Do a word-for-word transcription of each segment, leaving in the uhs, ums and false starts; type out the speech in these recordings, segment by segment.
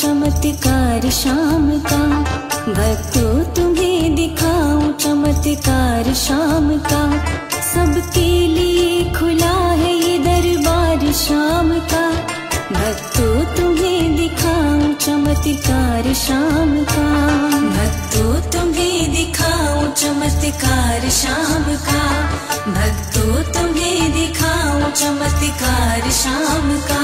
चमत्कार शाम का। भक्तों तुम्हें दिखाऊं चमत्कार शाम का। सबके लिए खुला है ये दरबार शाम का। भक्तों तुम्हें दिखाऊं चमत्कार शाम का। भक्तों तुम्हें दिखाऊं चमत्कार शाम का। भक्तों तुम्हें दिखाऊं चमत्कार शाम का।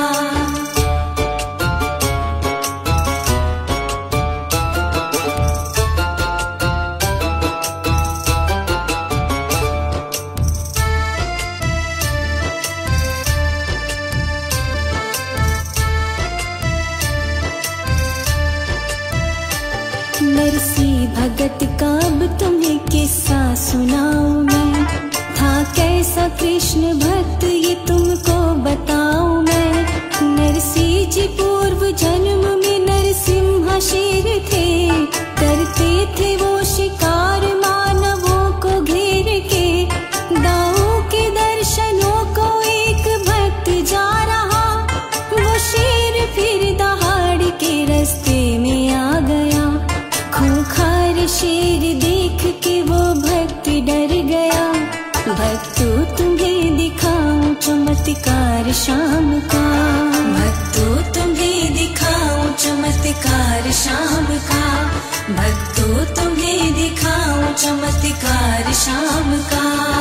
नरसी भगत का अब तुम्हें किस्सा सुनाऊं मैं। था कैसा कृष्ण भक्त ये तुमको बताऊं मैं। नरसी जी पूर्व जन्म में नरसिम्हा शेर थे। करते थे वो शिकार मानवों को घेर के। दाऊ के दर्शनों को एक भक्त जा रहा। वो शेर फिर दहाड़ के रास्ते में आ गया। खूंखार शेर देख के वो भक्त डर गया। भक्तों तुम्हें दिखाऊं चमत्कार शाम का। भक्तों तुम्हें दिखाऊं चमत्कार शाम का। भक्तों तुम्हें दिखाऊं चमत्कार शाम का।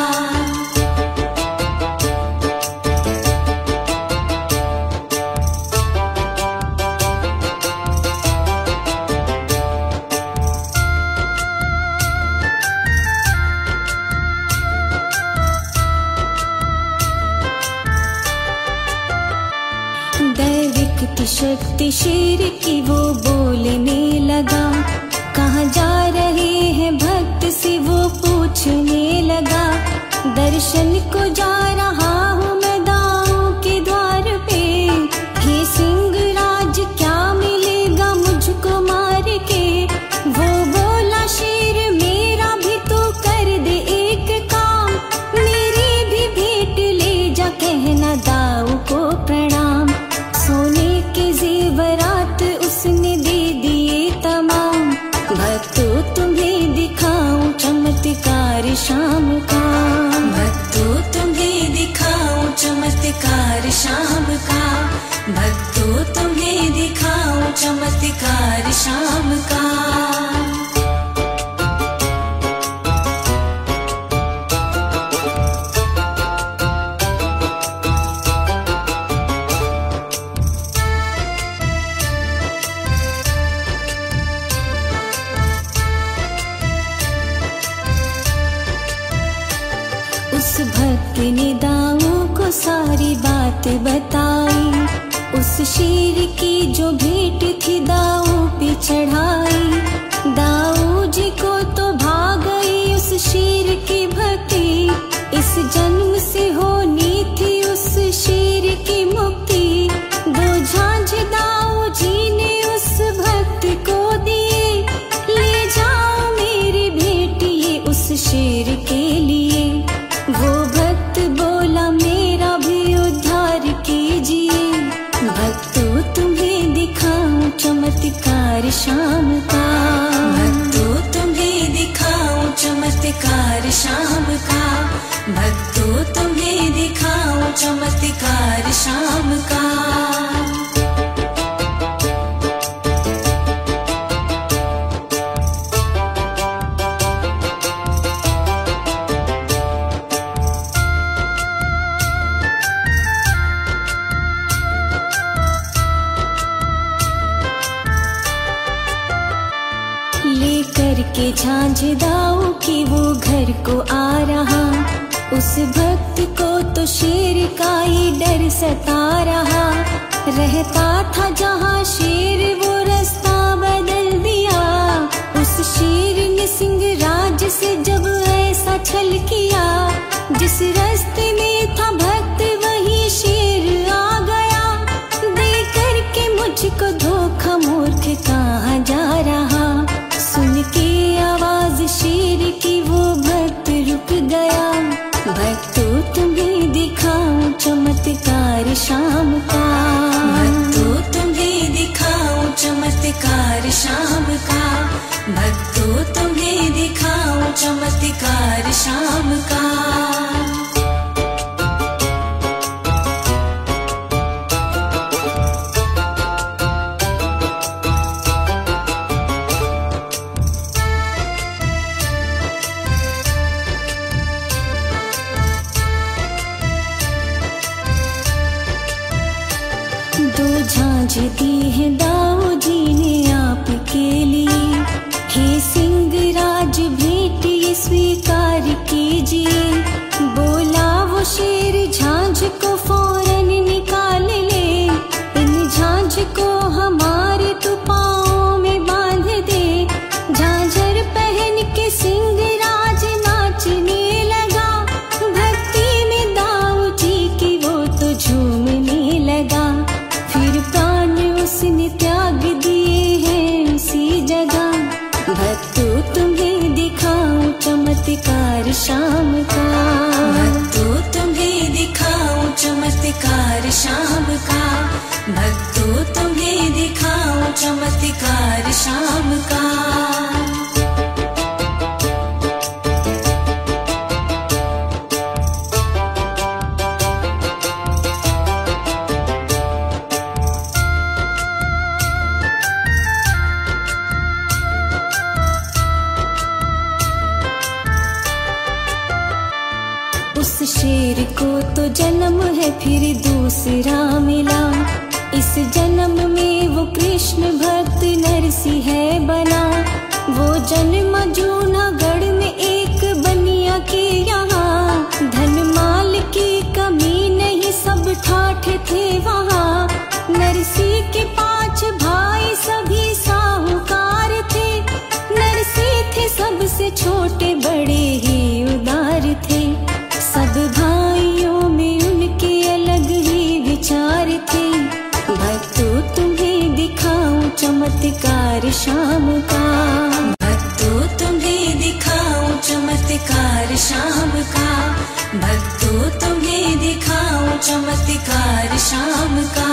दैविक की शक्ति शेर की वो बोलने लगा। कहाँ जा रहे हैं भक्त से वो पूछने लगा। दर्शन को जा रहा हूँ मैं दाऊ के द्वार पे। हे सिंह राज क्या मिलेगा मुझको मार के। वो बोला शेर मेरा भी तो कर दे एक काम। मेरी भी भेंट ले जा कहना दाऊ को प्रणाम। सोने के जेवरात उसने दे दिए तमाम। भक्तों तुम्हें दिखाऊं चमत्कार शाम का। भक्तों तुम्हें दिखाऊं चमत्कार शाम का। भक्तों तुम्हें दिखाऊं चमत्कार शाम का। उस भक्त ने दाऊ को सारी बात बताई। उस शेर की जो भेंट थी दाऊ पे चढ़ाई। दाऊ जी को तो भाग गई उस शेर की भक्ति। इस जन्म से होनी थी उस शेर की मुक्ति। दो झांझ दाऊ जी ने उस भक्त को दिए। ले जाओ मेरी भेंट ये उस शेर के लिए। वो भक्त बोला मेरा भी उद्धार कीजिए। भक्तों तुम्हें दिखाऊं चमत्कार शाम का। भक्तों तुम्हें दिखाऊं चमत्कार शाम का। भक्तों तुम्हें दिखाऊं चमत्कार शाम का। लेकर के झांझ दाऊ की वो घर को आ रहा। उस भक्त को तो शेर का ही डर सता रहा। रहता था जहाँ शेर वो रास्ता बदल दिया। उस शेर ने सिंह राज से जब ऐसा छल किया। जिस रास्ते में था भक्त वही शेर आ गया। दे करके मुझको धोखा मूर्ख कहाँ जा रहा। सुन के आवाज शेर की वो भक्त रुक गया। भक्तों तुम्हें दिखाऊं चमत्कार शाम का। भक्तों तुम्हें दिखाऊं शाम का, भक्तों तुम्हें दिखाऊं चमत्कार शाम का। दो झांझ दी है दाऊ जी ने आपके लिए, हे सिंहराज भेंट ये स्वीकार कीजिए। बोला वो शेर झांझ को फौरन निकाल ले, इन झांझ को हमारे तो पाँव में बांध दे। झांझर पहन के सिंहराज नाचने लगा, भक्ति में दाऊ जी की वो तो झूमने लगा। फिर प्राण उसने त्याग दिए हैं उसी जगह, भक्तों तुम्हें दिखाऊं चमत्कार शाम का, भक्तों तुम्हें दिखाऊं चमत्कार शाम का, भक्तों तुम्हें दिखाऊं चमत्कार शाम का। उस शेर को तो जन्म है फिर दूसरा मिला, इस जन्म में वो कृष्ण भक्त नरसिंह है बना। वो जन्म जूनागढ़ में एक बनिया के यहाँ, धन माल की कमी नहीं सब ठाठ थे वहाँ। नरसिंह के पांच भाई सभी साहूकार थे, नरसिंह थे सबसे छोटे बड़े ही उदार थे। सब भाइयों में उनके अलग ही विचार थे, भक्तों तुम्हें दिखाऊं चमत्कार शाम का, भक्तों तुम्हें दिखाऊं चमत्कार शाम का, भक्तों तुम्हें दिखाऊं चमत्कार शाम का।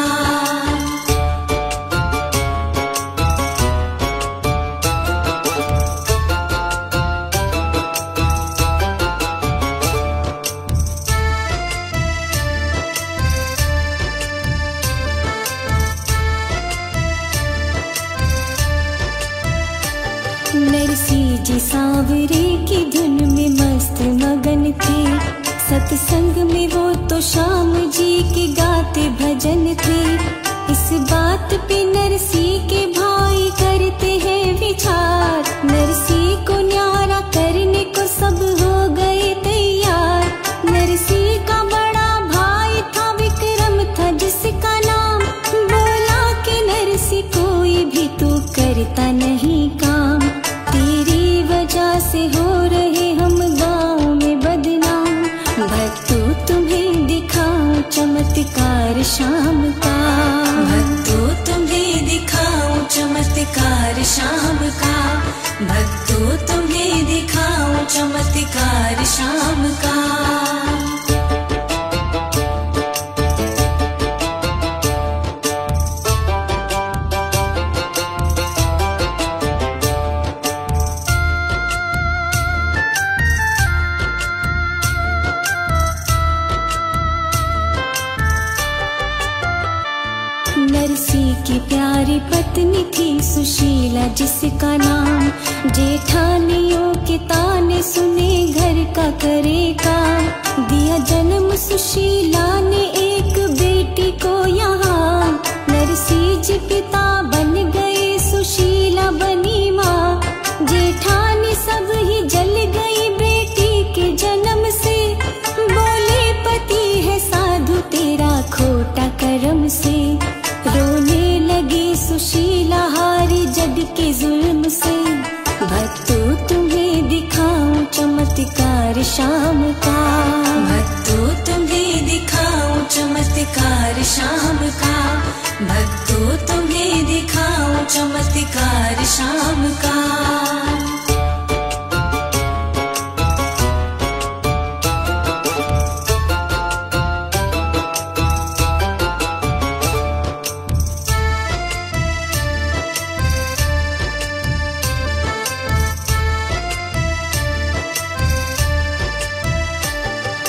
नरसिंह जी सांवरे की धुन में मस्त मगन थे, सत्संग में वो तो श्याम जी के गाते भजन थे। इस बात पे नरसिंह के भाई करते हैं विचार, नरसिंह को न्यारा करने को सब हो गए तैयार। नरसिंह का बड़ा भाई था विक्रम था जिसका नाम, बोला कि नरसिंह कोई भी तू करता नहीं काम, तेरी वजह से हो रहे हम गाँव में बदनाम। भक्तों तुम्हें दिखाऊं चमत्कार शाम का, भक्तों तुम्हें दिखाऊं चमत्कार शाम का, भक्तों तुम्हें दिखाऊं चमत्कार शाम का। नरसिंह की प्यारी पत्नी थी सुशीला जिसका नाम, जेठानियों के ताने सुने घर का करे काम। दिया जन्म सुशीला ने एक बेटी को यहाँ, नरसिंह जी पिता बन गए सुशीला बनी माँ। जेठानी सब ही जल गई बेटी के जन्म से, बोले पति है साधु तेरा खोटा कर्म से। रोने लगी सुशीला हारी जग के जुल्म से, भक्तों तुम्हें दिखाऊं चमत्कार शाम का, भक्तों तुम्हें दिखाऊं चमत्कार शाम का, भक्तों तुम्हें दिखाऊं चमत्कार शाम का।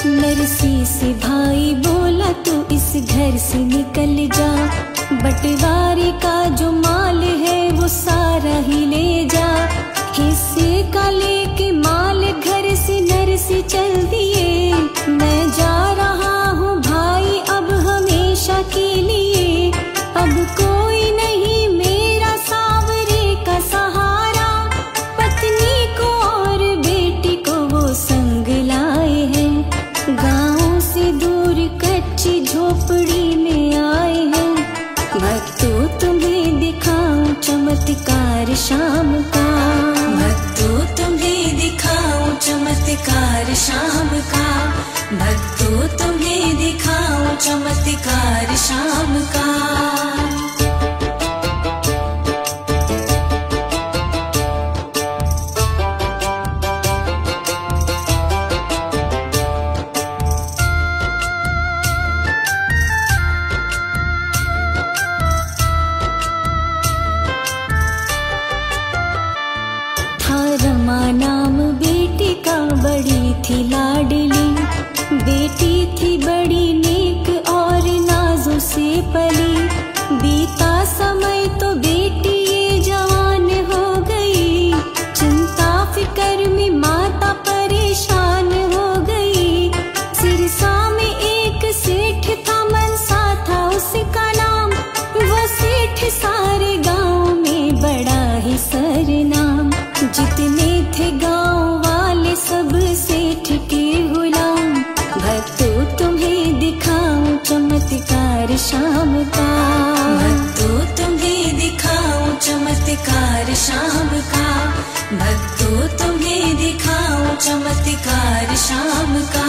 नरसी से भाई बोला तू इस घर से निकल जा, बंटवारे का जो माल है वो सारा ही ले जा। हिस्से का लेके माल घर से नरसी चल दिए, मैं जा रहा हूँ भाई अब हमेशा के लिए। अब कोई नहीं मेरा सावरे का सहारा, पत्नी को और बेटी को वो संग लाए हैं। गाँव से दूर कच्ची झोपड़ी में आए हैं, भक्तों तुम्हें दिखाऊं चमत्कार शाम का। भक्तों तुम्हें दिखाऊं चमत्कार शाम का, भक्तों तुम्हें दिखाऊं चमत्कार शाम का। रमा नाम बेटी का बड़ी थी लाडली, बेटी थी बड़ी नेक और नाजों से पली। बीता समय तो बेटी ये जवान हो गई, चिंता फिकर में माता परेशान हो गई। सिरसा में एक सेठ था, मनसा था उसका नाम, वो सेठ सारे गांव में बड़ा ही सरनाम। जितने थे गांव वाले सब सेठ के गुलाम, भक्तों तुम्हें दिखाऊं चमत्कार शाम का। भक्तों तुम्हें दिखाऊं चमत्कार शाम का, भक्तों तुम्हें दिखाऊं चमत्कार शाम का।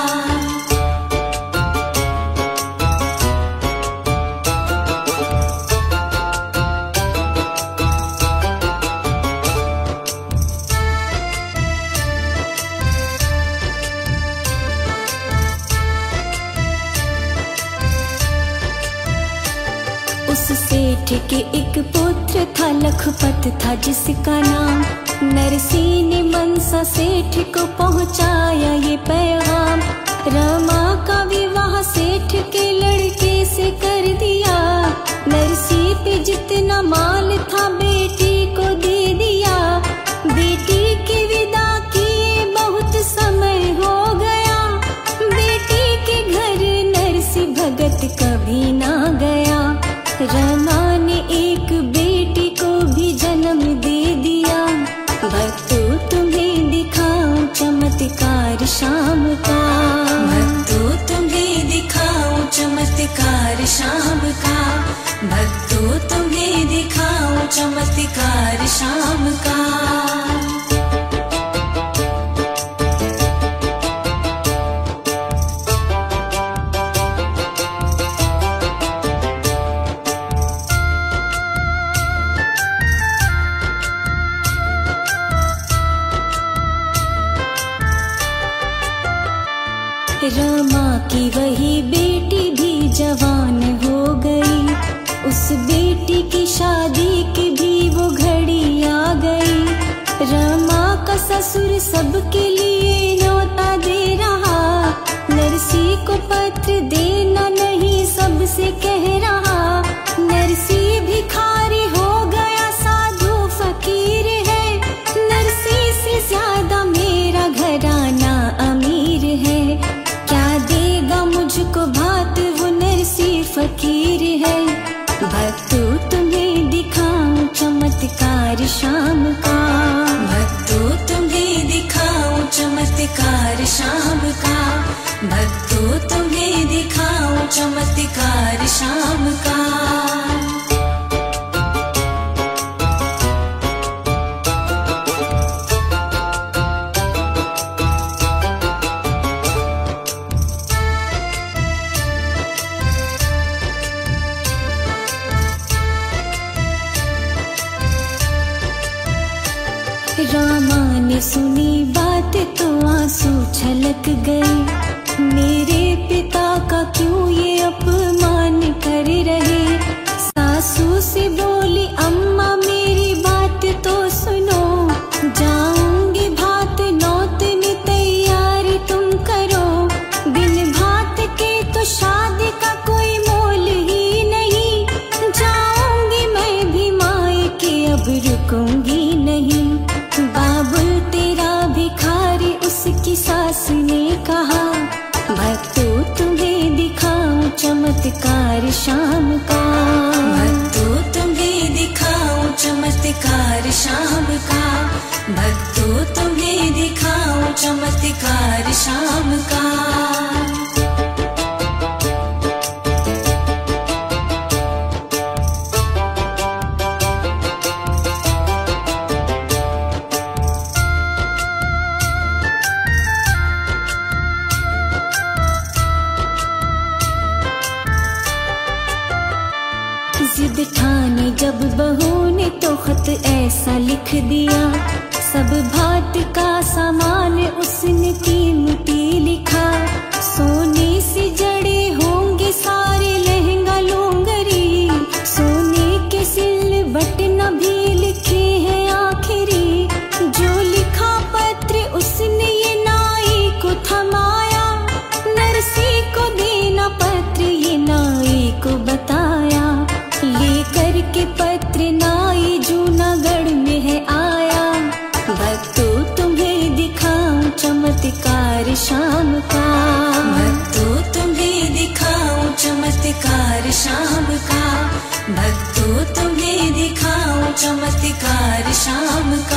उस सेठ के एक पुत्र था, लखपत था जिसका नाम। नरसी ने मनसा सेठ को पहुंचाया ये पैगाम, रमा का विवाह सेठ के लड़के से कर दिया। नरसी पे जितना माल था बेटी को दे दिया, बेटी की विदा किए बहुत समय हो गया। बेटी के घर नरसी भगत कभी ना गया, रमा ने एक बेटी को भी जन्म दे दिया। भक्तों तुम्हें दिखाऊं चमत्कार शाम का, भक्तों तुम्हें दिखाऊं चमत्कार शाम का, भक्तों तुम्हें दिखाऊं चमत्कार शाम का। रमा की वही बेटी भी जवान हो गई, उस बेटी की शादी की भी वो घड़ी आ गई। रमा का ससुर सबके लिए न्योता दे रहा, नरसी को पत्र देना नहीं सबसे कह रहा। नरसी भिखारी हो गया, साधु फकीर है, नरसी से ज्यादा मेरा घराना अमीर है। क्या देगा मुझको भात वो नरसी फकीर है। भक्तों तुम्हें दिखाऊं चमत्कार शाम का, भक्तों तुम्हें दिखाऊं चमत्कार शाम का, भक्तों तुम्हें दिखाऊं चमत्कार शाम का। रामा ने सुनी बात तो आंसू छलक गए, मेरे पिता का क्यों ये अपमान कर रहे। सासू से बोली अम्मा मेरी बात तो सुनो, जाऊंगी भात नौत में तैयारी तुम करो। शाम का। भक्तों तुम्हें दिखाऊं चमत्कार शाम का, भक्तों तुम्हें दिखाऊं चमत्कार शाम का। जिद ठानी जब बहू ने तो खत ऐसा लिख दिया, सब भात का सामान उसने कीमती लिखा। सोने से जड़े होंगे सारे लहंगा लूंगरी, सोने के सिल बटन भी लिखे हैं आखिरी। जो लिखा पत्र उसने ये नाई को थमाया, नरसी को देना पत्र ये नाई को बताया। लेकर के पत्र नाई जूनागढ़ में है आया, भक्तों तुम्हें दिखाऊं चमत्कार शाम का। भक्तों तुम्हें दिखाऊं चमत्कार शाम का, भक्तों तुम्हें दिखाऊं चमत्कार शाम का।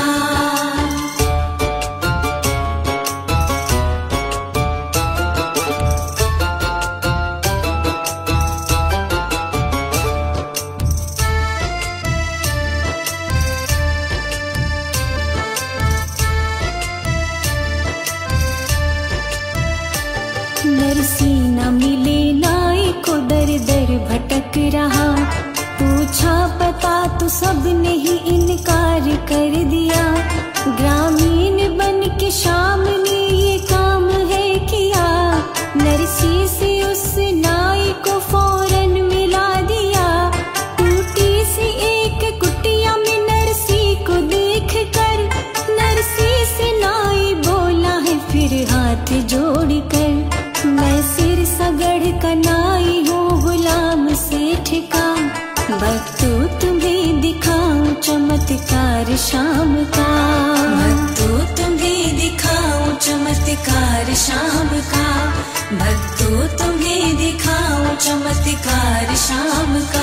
नरसी न मिले नाई को दर दर भटक रहा, पूछा पता तो सबने ही इनकार कर दिया। ग्रामीण बन के शाम ने ये काम है किया, नरसी से उस नाई को फौरन मिला दिया। टूटी सी एक कुटिया में नरसी को देख कर, नरसी से नाई बोला है फिर हाथ जोड़ कर। मैं सिर सगड़ का नाई हूँ गुलाम सेठ का, भक्तों तुम्हें दिखाऊं चमत्कार शाम का। भक्तों तुम्हें दिखाऊं चमत्कार शाम का, भक्तों तुम्हें दिखाऊं चमत्कार शाम का।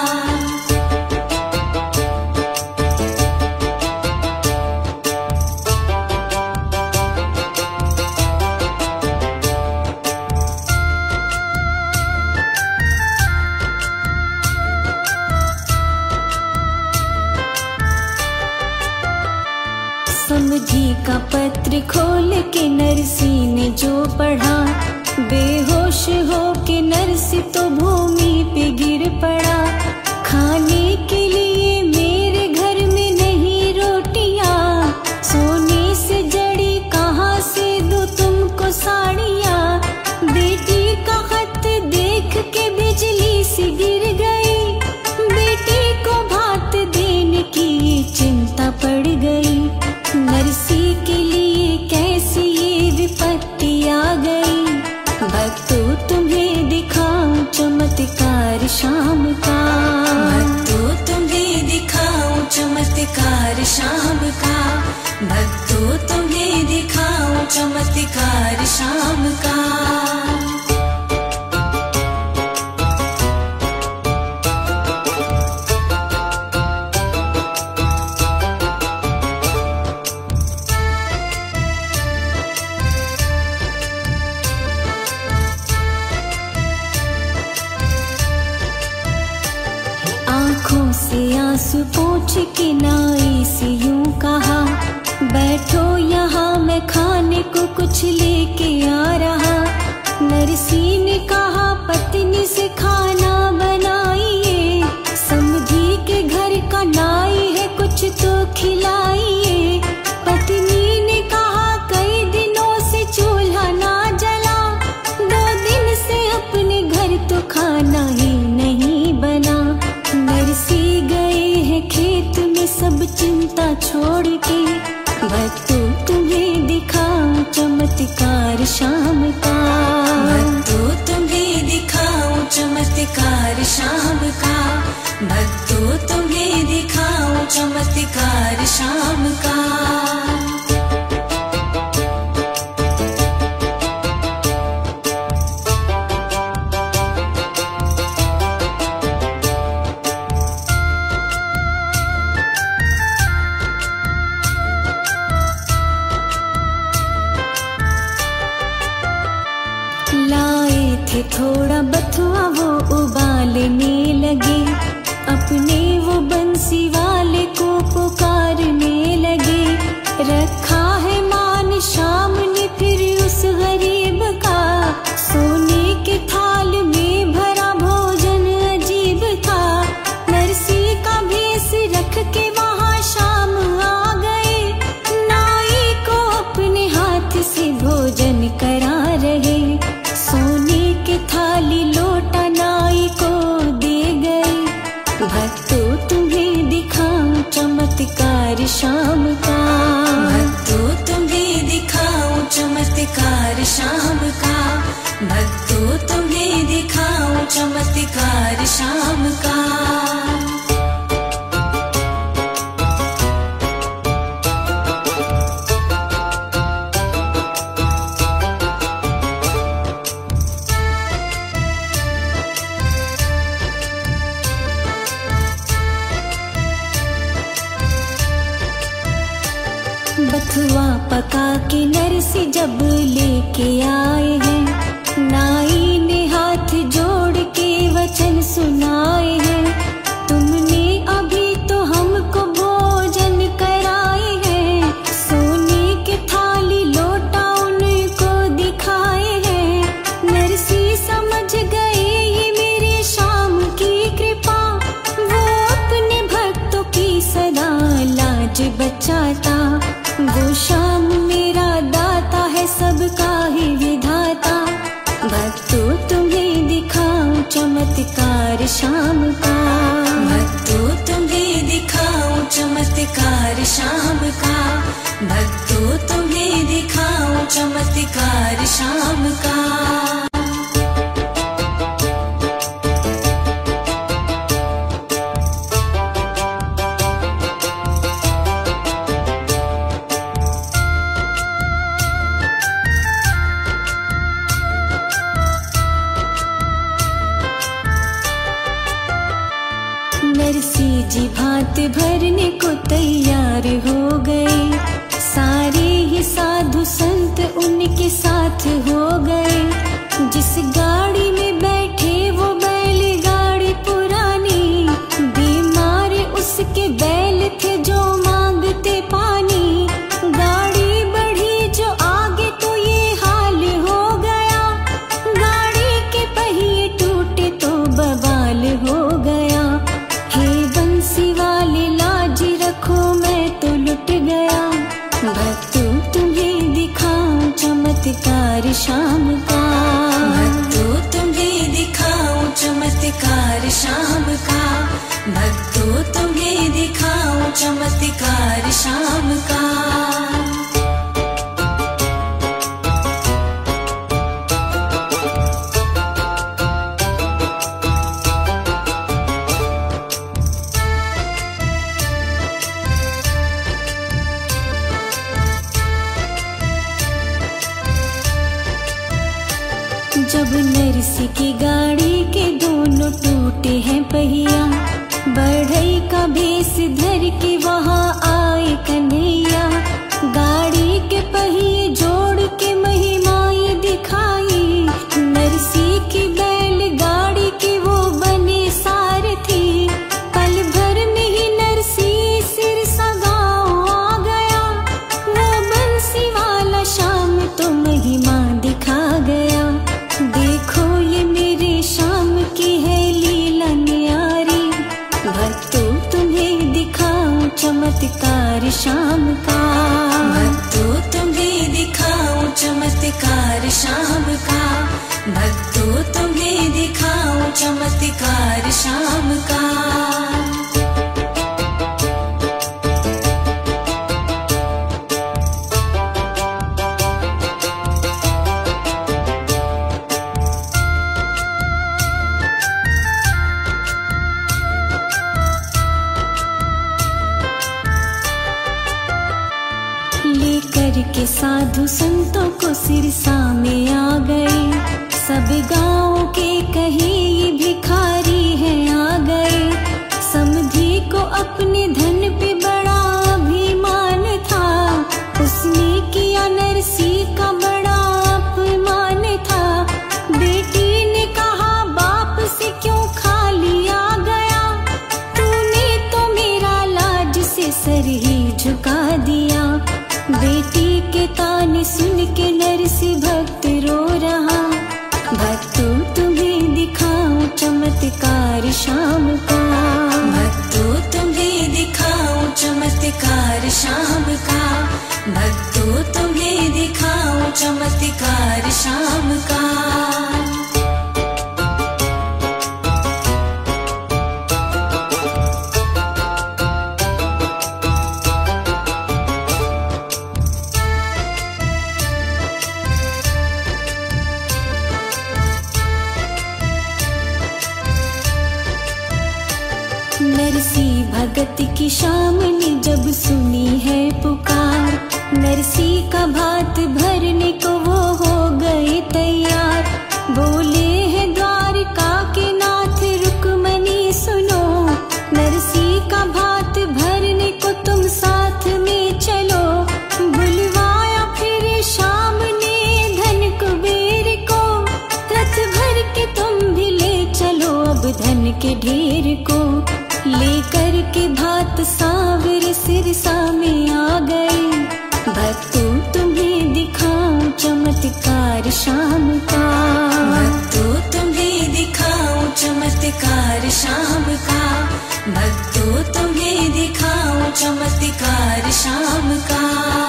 समझी का पत्र खोल के नरसी ने जो पढ़ा, बेहोश हो के नरसी तो भूमि पे गिर पड़ा। खाने के लिए मेरे घर में नहीं रोटियां, सोने से जड़ी कहाँ से दो तुमको साड़ियां। बेटी का खत देख के बिजली सी गिर गई, बेटी को भात देने की चिंता पड़ गई। नरसी के लिए कैसी ये विपत्ति आ गई, भक्तों तुम्हें दिखाऊं चमत्कार शाम का। भक्तों तुम्हें दिखाऊं चमत्कार शाम का, भक्तों तुम्हें दिखाऊं चमत्कार शाम का। आँखों से आंसू पोंछ के नाई से यूं कहा, बैठो यहाँ मैं खाने को कुछ लेके आ रहा। नरसी ने कहा पत्नी से खाना बनाइए, समझी के घर का नाई है कुछ तो खिलाइए। पत्नी ने कहा कई दिनों से चूल्हा ना जला, दो दिन से अपने घर तो खाना ही नहीं बना। नरसी गए हैं खेत में सब चिंता छोड़ के, भक्तों तुम्हें दिखाऊं चमत्कार शाम का। भक्तों तुम्हें दिखाऊं चमत्कार शाम का, भक्तों तुम्हें दिखाऊं चमत्कार शाम का। लाए थे थोड़ा बथुआ वो उबालने लगे, अपने वो बंसी वाले को पुकारने लगे। रखा है मान शाम ने फिर उस गरीब का, सोने के थाल में भरा भोजन अजीब था। नरसी का भेष रख के वहाँ शाम आ गए, नाई को अपने हाथ से भोजन करा रहे। सोने के थाली लोटा नाई को दे गए। भक्तों तुम्हें दिखाऊं चमत्कार शाम का, भक्तों तुम्हें दिखाऊं चमत्कार शाम का, भक्तों तुम्हें दिखाऊं चमत्कार शाम का। बथुआ पका के नरसी जब लेके आए हैं, नाई ने हाथ जोड़ के वचन सुनाए हैं। तुमने अभी तो हमको भोजन कराए हैं, सोने के थाली लोटा उनको दिखाए हैं। नरसी समझ गए ये मेरे शाम की कृपा, वो अपने भक्तों की सदा लाज बचाता। वो शाम मेरा दाता है सबका ही विधाता, भक्तों तुम्हें दिखाऊं चमत्कार शाम का, भक्तों तुम्हें दिखाऊं चमत्कार शाम का, भक्तों तुम्हें दिखाऊं चमत्कार शाम का। नरसी जी भात भरने को तैयार हो गए, सारे ही साधु संत उनके साथ हो गए। जिस गाड़ी में बैठे वो बैलगाड़ी पुरानी, बीमार उसके बैल थे जो मांगते पानी। गाड़ी बढ़ी जो आगे तो ये हाल हो गया, गाड़ी के पहिए टूटे तो बवाल हो गया। हे बंसी वाले लाज रखो मैं तो लुट गया, भक्तों तुम्हें दिखाऊं चमत्कार शाम का, भक्तों तुम्हें दिखाऊं चमत्कार शाम का, भक्तों तुम्हें दिखाऊं चमत्कार शाम का। जब नरसी की गाड़ी के दोनों टूटे हैं पहिया, बढ़ई का भेष धर के वहाँ आए कन्हैया। गाड़ी के पहिए जोड़ के महिमाएं दिखाई, नरसी की बैल गाड़ी के वो बने सारथी। पल भर में ही नरसी सिरसा गाँव आ गया, वो बंसी वाला शाम तो महिमा दिखा गया। देखो ये मेरे शाम की है लीला न्यारी, भक्तों तुम्हें दिखाऊं चमत्कार शाम का, भक्तों तुम्हें दिखाऊं चमत्कार शाम का, भक्तों तुम्हें दिखाऊं चमत्कार शाम का। लेकर के साधु संतों को सिरसा में आ गए, सब गांव के कहे ये भिखारी हैं आ गए। समधी को अपने धन पे बड़ा अभिमान था, उसने किया नरसी का बड़ा अपमान था। चमत्कार शाम का। भक्तों तुम्हें दिखाऊं चमत्कार शाम का, भक्तों तुम्हें दिखाऊं चमत्कार शाम का। नरसी भगत की शाम ने जब सुनी है पुकार, नरसी का भात भरने को वो हो गए तैयार। बोले हैं द्वारका के नाथ रुक्मणी सुनो, नरसी का भात भरने को तुम साथ में चलो। बुलवाया फिर शाम ने धन कुबेर को, रथ भर के तुम भी ले चलो अब धन के ढेर को। लेकर के भात सावर सिरसा में आ गए, भक्तों तुम्हें दिखाऊं चमत्कार शाम का। भक्तों तुम्हें दिखाऊं चमत्कार शाम का, भक्तों तुम्हें दिखाऊं चमत्कार शाम का।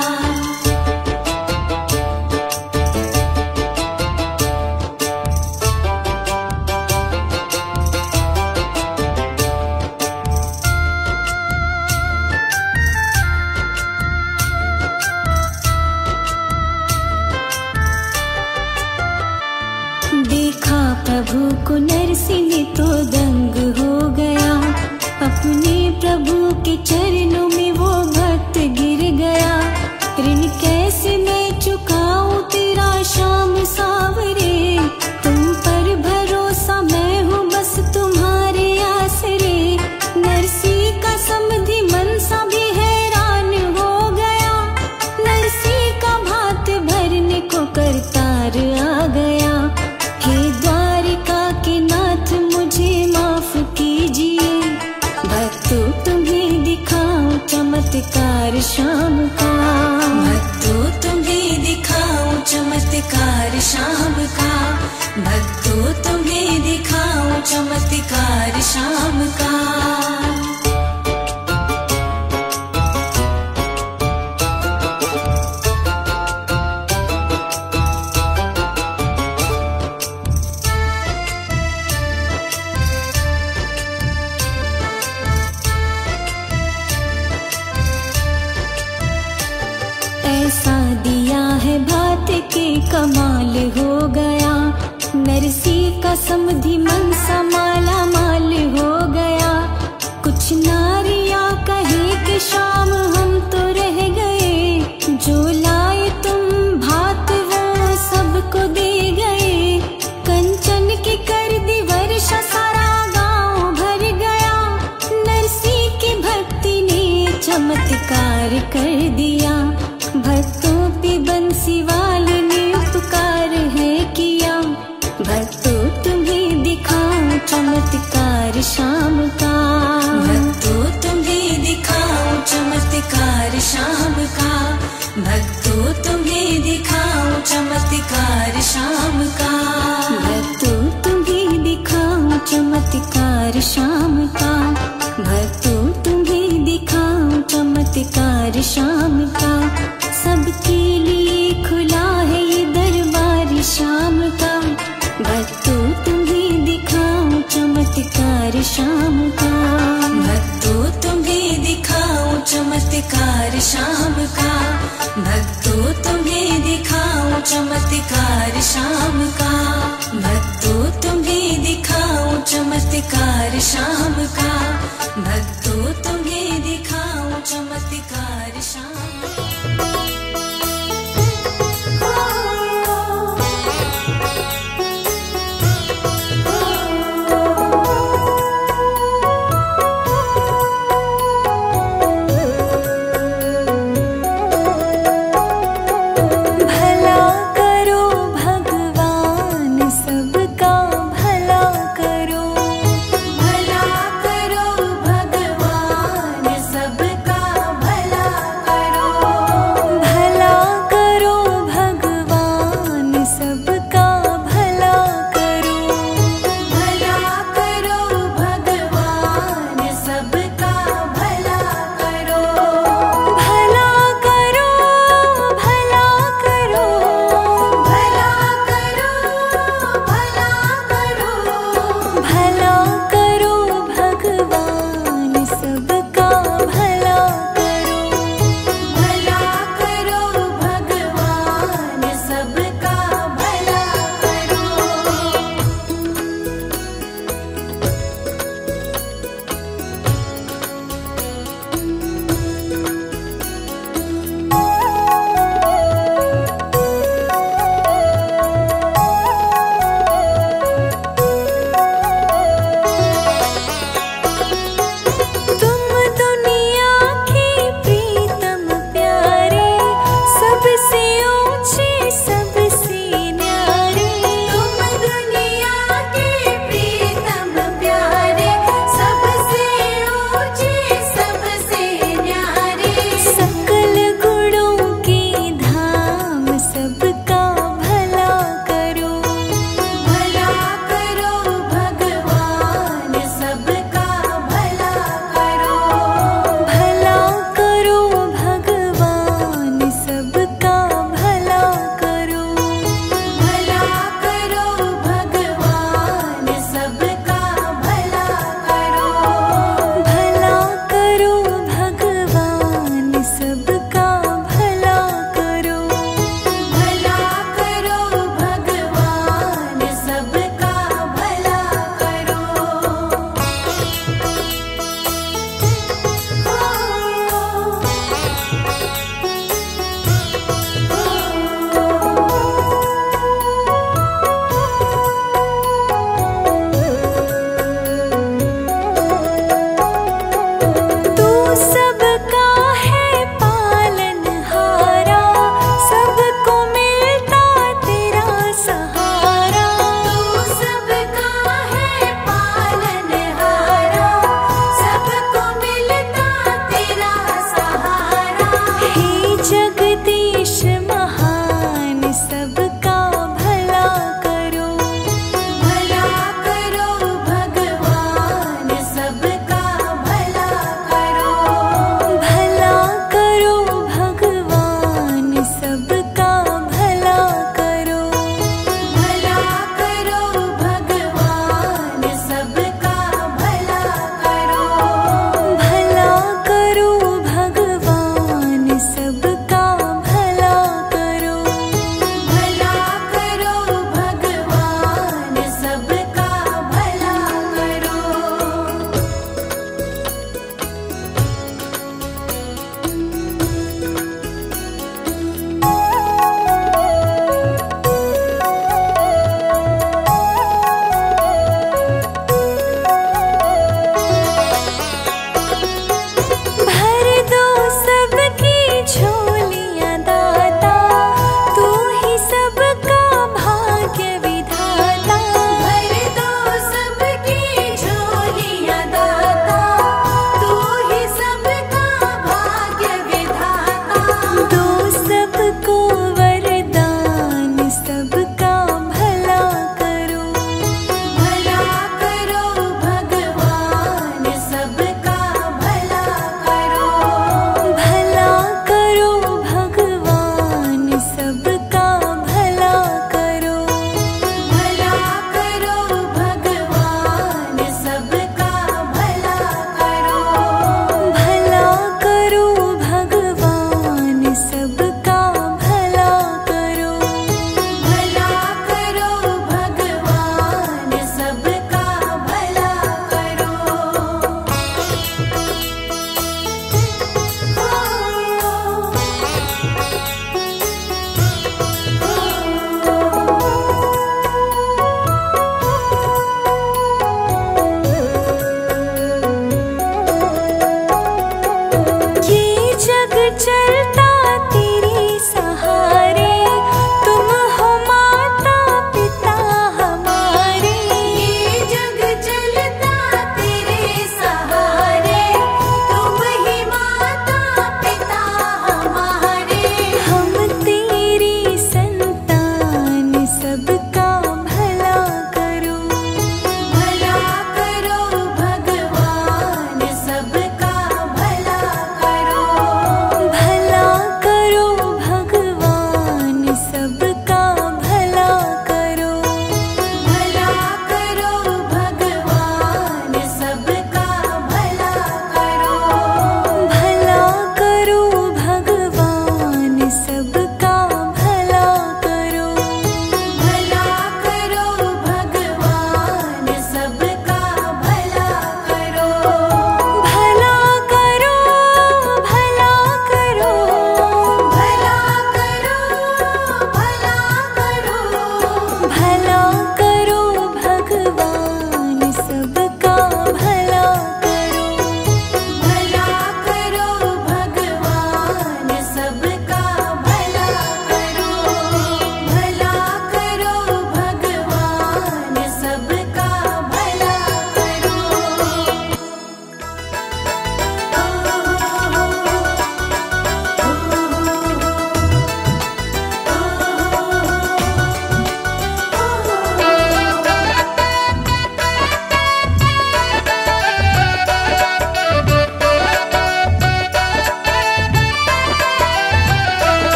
देखा प्रभु को नरसी ने तो दंग हो गया, अपने प्रभु के चरणों में वो भक्त गिर गया। ऋण कैसे मैं चुकाऊं तेरा श्याम सावरे, तुम पर भरोसा मैं हूँ बस तुम्हारे आसरे। नरसी का समधि मनसा भी हैरान हो गया, नरसी का भात भरने को करतार आ गया। हे द्वारिका के नाथ मुझे माफ कीजिए, भक्तों तुम्हें दिखाऊं चमत्कार शाम का। भक्तों तुम्हें दिखाऊं चमत्कार शाम का, भक्तों तुम्हें दिखाऊं चमत्कार शाम का। ऐसा दिया है भात के कमाल हो गया, नरसी का समधि मनसा माला माल हो गया। कुछ नारिया कहे कि शाम हम तो रह गए, जो लाए तुम भात वो सबको दे गए। कंचन की कर दी वर्षा सारा गांव भर गया, नरसी की भक्ति ने चमत्कार कर दिया। भक्तों पे बंसी वाले ने उपकार है किया, भक्तों तुम्हें दिखाऊं चमत्कार शाम का। भक्तों तुम्हें दिखाऊं चमत्कार शाम का, भक्तों तुम्हें दिखाऊं चमत्कार शाम का। भक्तों तुम्हें दिखाऊं चमत्कार शाम का, भक्तों तुम्हें दिखाऊं चमत्कार शाम का। सबके लिए खुला है ये दरबार शाम का, भक्तों तुम्हें दिखाऊं चमत्कार शाम का। भक्तों तुम्हें दिखाऊं चमत्कार शाम का, भक्तों तुम्हें दिखाऊं चमत्कार शाम का। भक्तों तुम्हें दिखाऊं चमत्कार शाम का, भक्तों